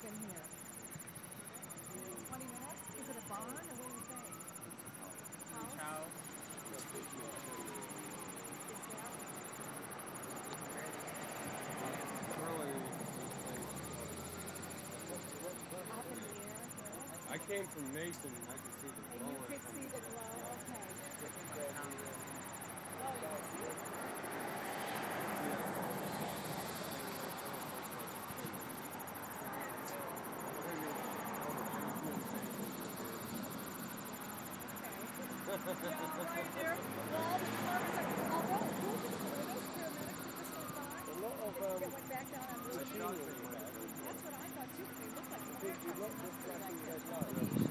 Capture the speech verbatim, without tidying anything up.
in here? twenty minutes? Is it a barn or what do you think? House? House. I came from Mason, I could see the glow. And you could see the glow, okay. Oh, you could see it? Yeah, right there. Well, all the farmers are, although who did the widows paramedics did this whole time? A lot of um, It went back down on Route machinery. That's what I thought too, but they look like If you look, just flashing red light.